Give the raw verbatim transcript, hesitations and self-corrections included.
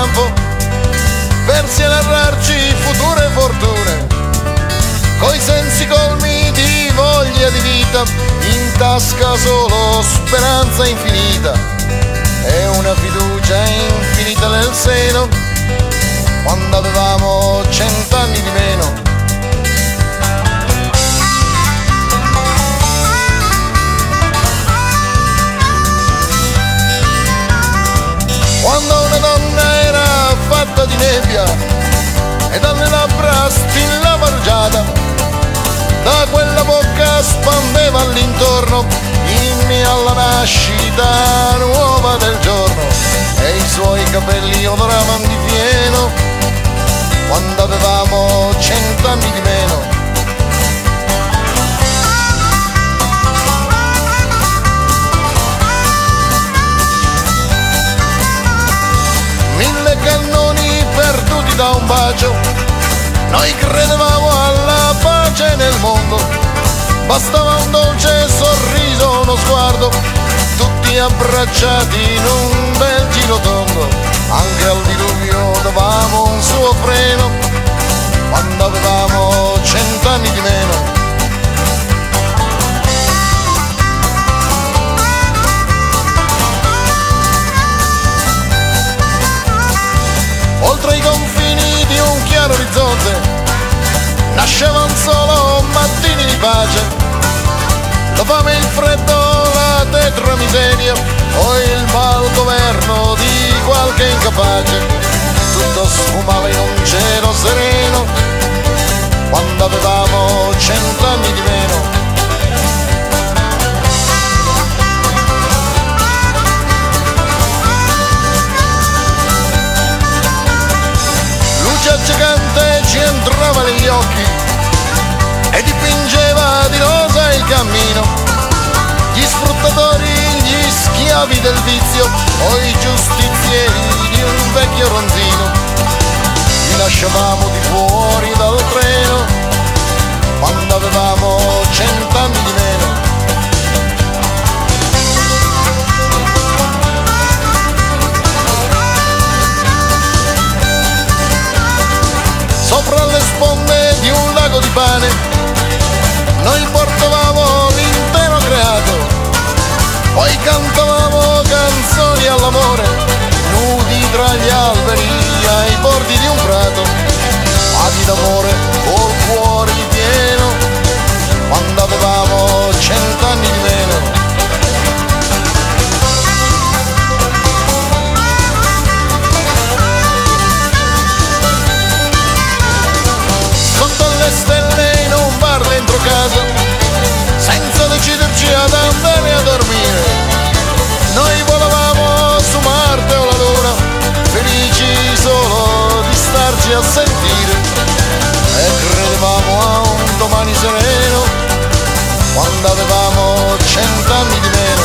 campo, versi a narrarci future fortune, coi sensi colmi di voglia di vita, in tasca solo speranza infinita e una fiducia infinita nel seno, quando avevamo cent'anni di meno. Quando una donna era fatta di nebbia e dalle labbra stillava rugiada, da quella bocca spandeva all'intorno inni alla nascita nuova del giorno, e i suoi capelli odoravano di fieno quando avevamo cent'anni di meno. Mille cannoni perduti da un bacio, noi credevamo alla pace nel mondo, bastava un dolce sorriso, uno sguardo, tutti abbracciati in un bel giro tondo. Anche al diluvio davamo un suo freno quando avevamo cent'anni di meno. Oltre i confini di un chiaro orizzonte nascevano solo mattini di pace, la fame, il freddo, la tetra miseria o il malgoverno di qualche incapace. Tutto sfumava in un cielo sereno quando avevamo cent'anni di meno. Accecante ci entrava negli occhi e dipingeva di rosa il cammino, gli sfruttatori, gli schiavi del vizio o i giustizieri di un vecchio ronzino. Li lasciavamo di fuori dal treno quando avevamo cent'anni di meno. Sopra le sponde di un lago di pane noi portavamo l'intero creato, poi cantavamo canzoni all'amore, nudi tra gli alberi ai bordi di un prato, adi d'amore col cuore pieno quando avevamo cent'anni di meno. Le stelle in un bar dentro casa, senza deciderci ad andare a dormire, noi volavamo su Marte o la Luna, felici solo di starci a sentire, e credevamo a un domani sereno quando avevamo cent'anni di meno.